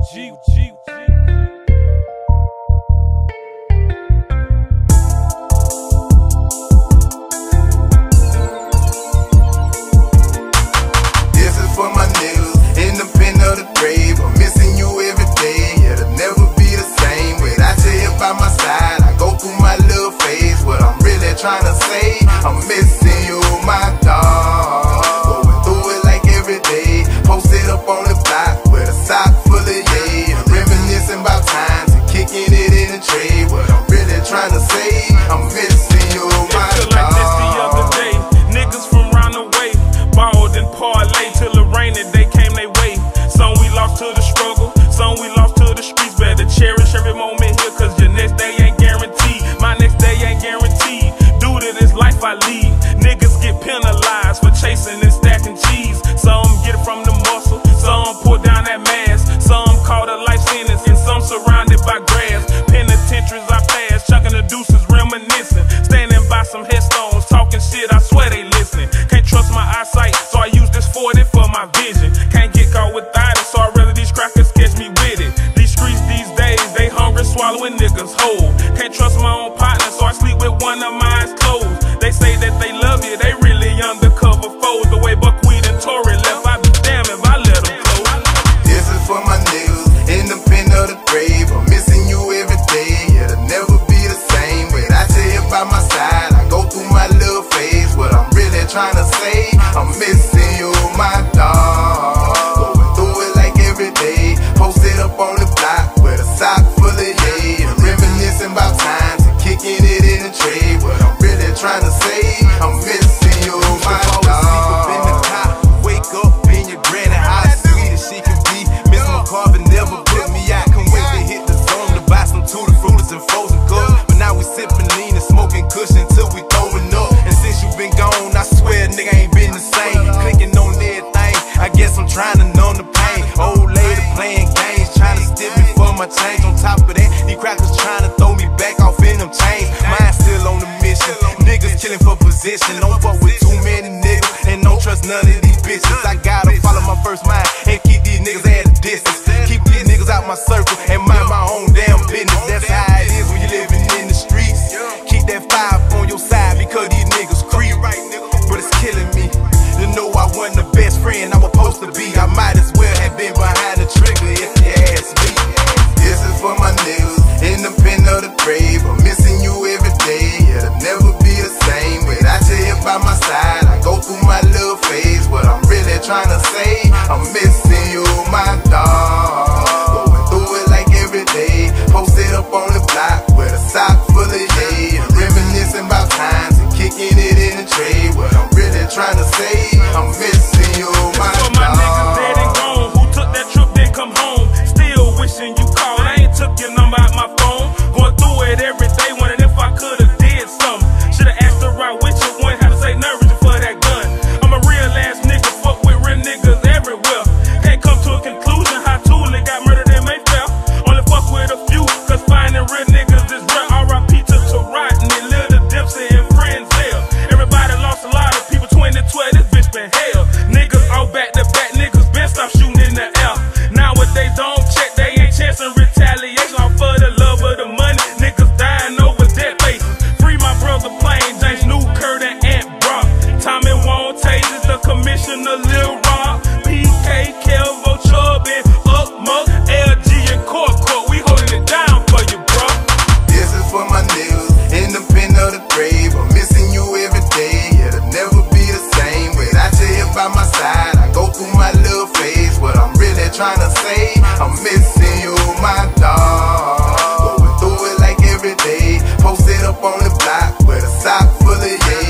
For my niggas in the pen of the grave, I'm missing you every day. It'll never be the same without you here by my side. I go through my little phase, what I'm really trying to say, I'm missing you, my dog. Going through it like every day, posted up on the block with a sock full of yay. Reminiscing about times and kicking it in the tray. What I'm really trying to say, I'm missing you, my dog. Like this the other day, niggas from round the way balled and parlay till the rainy day came they way. Some we lost to the struggle, some we lost to the streets. Better cherish every moment here, cause your next day ain't guaranteed. My next day ain't guaranteed. Due to this life I lead, niggas get penalized for chasing and stacking cheese. Some get it from the muscle, some pour down that mask. Some call a life sentence, and some surrounded by grass. Penitentiaries I pass, chucking the deuces, reminiscing. Standing by some headstones, talking shit, I swear they listening. Can't trust my eyesight, so I use this 40 for my vision. Can't get caught without it, so I rather these crackers catch me with it. These streets these days, they hungry, swallowing niggas whole. Can't trust my own partner, so I sleep with one of my eyes closed. They say that they love you, they really undercover foes. The way Buckwheat and Tory left, I'd be damned if I let them close. This is for my niggas in the pen of the grave. I'm missing you every day. It'll never be the same without you here by my side. I go through my little phase. What I'm really trying to say, I'm missing you, my dog. Going through it like every day. Posted up on the block with a sock full of yay. Reminiscing about times and kicking it in the tray. What I'm really trying to say, I'm missing you, my dog. In the car, wake up in your granny house, sweet as she can be. Miss McCarvin never put me out. Can't wait to hit the zone to buy some Tutti Fruities and frozen cups. But now we sipping lean and smoking cushion till we throwing up. And since you been gone, I swear nigga ain't been the same. Clicking on everything, I guess I'm trying to numb the pain. Old lady playing games, trying to steal me for my change. On top of that, these crackers trying to throw me back off in them chains. Mine still on the mission, niggas killing for position. Don't fuck with too many niggas, and don't trust none of these bitches. I gotta follow my first mind and keep these niggas at a distance. Keep these niggas out my circle and mind my own damn business. That's how it is when you living in the streets. Keep that fire on your side because these niggas creep. But it's killing me to know I wasn't the best friend I was supposed to be. I might as well have been behind the trigger if you ask me. This is for my niggas in the pen of the grave. I'm missing you every day. It'll never be the same without you here by my side. I go through my little phase. What I'm really trying to say, I'm missing you, my dog. Going through it like every day. Posted up on the block with a sock full of yay. Reminiscing about times and kicking it in the tray. What I'm really trying to say, I'm missing you, my For my niggas dead and dog. gone, who took that trip then come home. Still wishing you called, I ain't took your number out my phone. Going through it every day, wondering if I could've did something. Should've asked the right with you, one how to say nervous for that gun. I'm a real ass nigga, fuck with real niggas everywhere. Can't come to a conclusion how Toolie got murdered in Mayfair. Only fuck with a few, cause finding real niggas is rare. R.I.P. to Rodney, Lil Dempsey and Frenzel. Everybody lost a lot of people, 2012, this bitch been hell. Niggas all back to back, niggas been stop shooting in the air. Nowadays don't check, they ain't chancing retaliation. All for the love of the money, niggas dying over dead faces. Free my brother Plain James, New Kurt and Ant Brock. Tommy Wong Tages, the commissioner Lil Rob. PK, Kelvo, Chubb and Up Muck, LG and Court. We holding it down for you, bro. This is for my niggas in the pen of the grave. I'm missing you every day. It'll never be the same without you here by my side. I go through my little phase. What I'm really trying to say, I'm missing you, my dog. Going through it like every day. Posted up on the block with a sock full of yay.